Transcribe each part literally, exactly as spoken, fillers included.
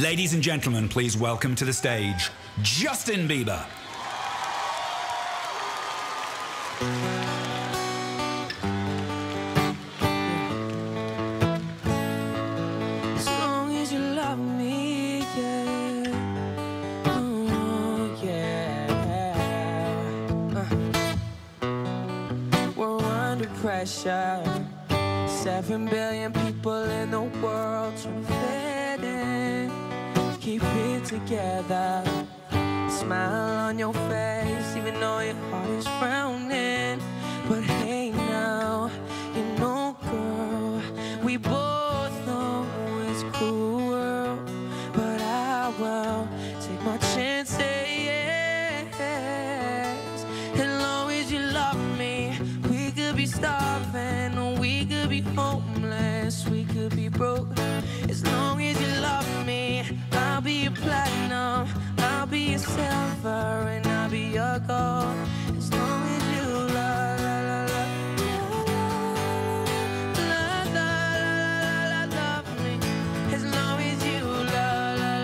Ladies and gentlemen, please welcome to the stage, Justin Bieber. As long as you love me, yeah. Oh, yeah. Uh. We're under pressure. Seven billion people in the world trying to fit in. Keep it together. Smile on your face, even though your heart is frowning. But hey now, you know, girl, we both know it's cruel, but I will take my chances. As long as you love me, we could be starving, or we could be homeless, we could be broke. As long as you love me, I'll be your platinum, I'll be your silver, and I'll be your gold. As long as you love, love, love, love, love, love me. As long as you love, love,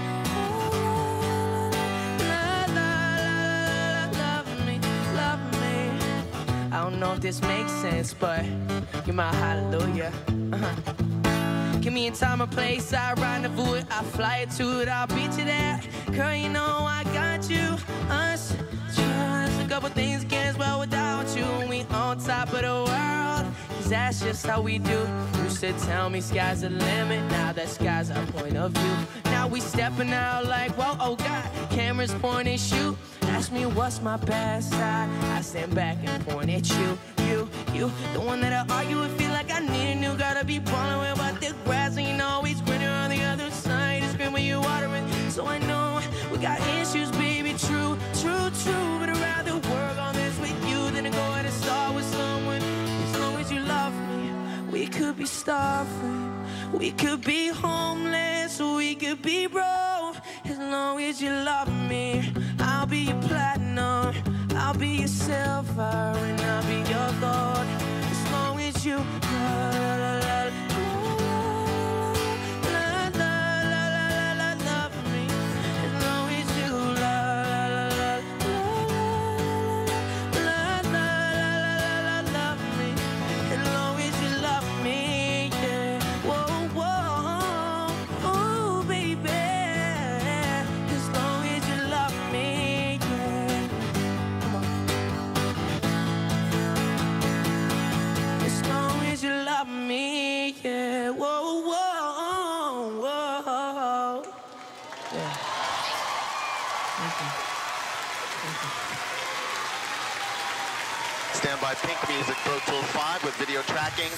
love, love, love me, love me. I don't know if this makes sense, but you're my hallelujah. Uh-huh. Give me a time or place, I rendezvous it, I fly it to it, I'll beat you there. Girl, you know I got you, us, just a couple things against, well, without you, we on top of the world, cause that's just how we do. Used to tell me sky's the limit, now that sky's our point of view. Now we stepping out like, whoa, oh God, cameras point and shoot. Ask me what's my best side, I stand back and point at you. You, you, the one that I argue with, feel like I need a new girl to be ballin' with, but the grass ain't always greener on the other side. It's green when you water it, so I know we got issues, baby, true, true, true. But I'd rather work on this with you than to go ahead and start with someone. As long as you love me, we could be starving, we could be homeless, we could be broke. As long as you love me, I'll be your platinum, I'll be your silver, and I'll be your gold. As long as you love, love, love, love, love, love, love me. As long as you love, love, love, love, love, love me. As long as you love me, yeah. Whoa, whoa, oh baby. As long as you love me, yeah. Come on. As long as you love me, yeah. Whoa, whoa, whoa. Yeah. Thank you. Thank you. Stand by Pink Music Pro Tools five with video tracking.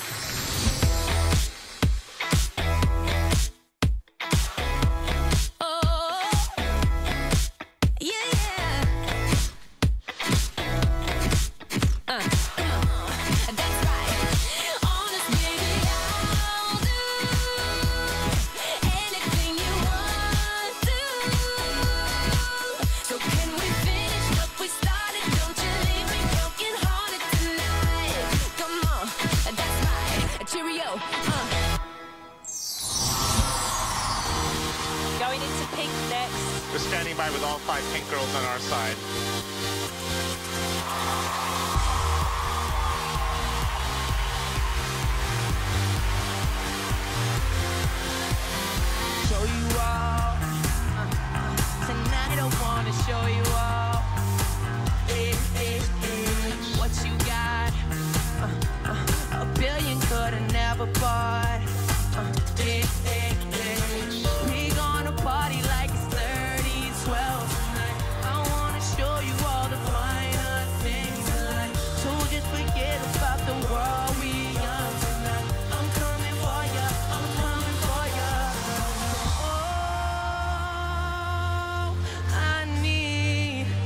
Going into Pink next. We're standing by with all five Pink girls on our side. Show you all. Uh, tonight I wanna show you all. Eh, eh, eh, what you got. Uh, uh, a billion could've never bought. Uh, eh, eh, eh. We gonna party like it's thirty twelve tonight. I wanna show you all the finer things in life. So just forget about the world we young tonight. I'm coming for ya, I'm coming for ya. Oh, I need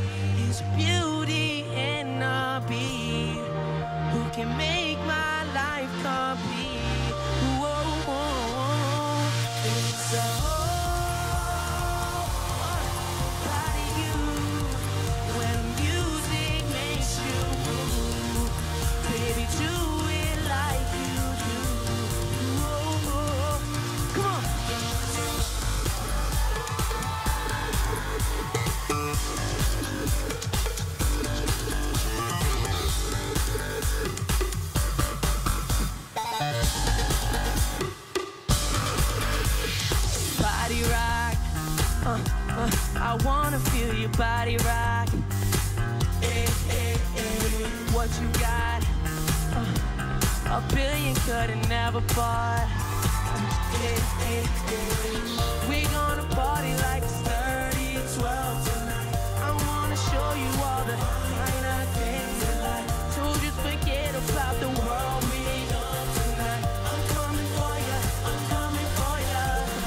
body rock. Uh, uh, I wanna feel your body rock. Hey, hey, hey, what you got? Uh, a billion could've never bought. Hey, hey, hey. We gonna party like it's thirty twelve tonight. I wanna show you all the finer things in life. So just forget about the world we know tonight. I'm coming for ya, I'm coming for ya.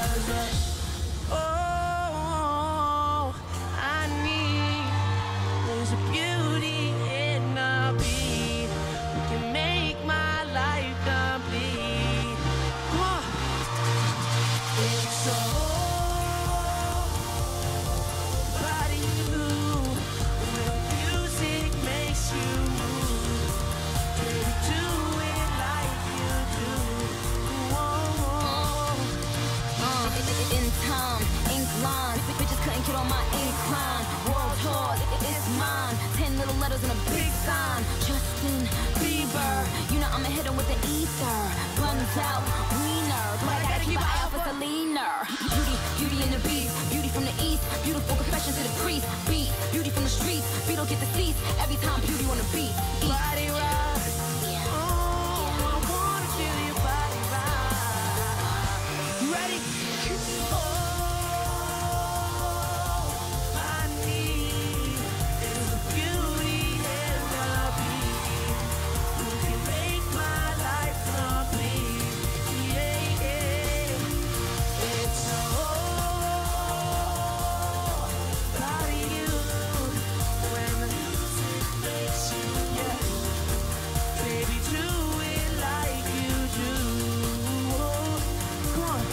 Oh, I need, there's a beauty in the beat. You can make my life complete. Come on. It's so about you. When music makes you move, baby, do it like you do. Whoa. In time, ink lines, bitches couldn't get on my incline. World tour, it's mine. Ten little letters and a big sign. Justin Bieber, you know I'ma hit him with the ether. Buns out, wiener, but I gotta keep my eye off a leaner. Beauty, beauty in the beat, beauty from the east, beautiful confession to the priest. Beat, beauty from the streets, beat don't get the seats. Every time beauty on the beat. Eat. Body rock. Oh, I wanna feel your body rock. You ready? Oh, I need is a beauty in the beat. You can make my life complete. Yeah, yeah. It's all about you. When the music makes you, yeah. Baby, do it like you do. Come on.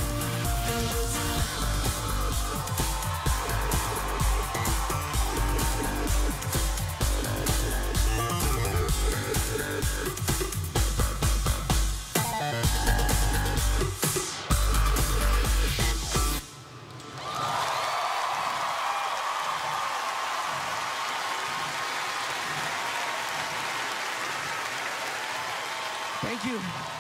Thank you.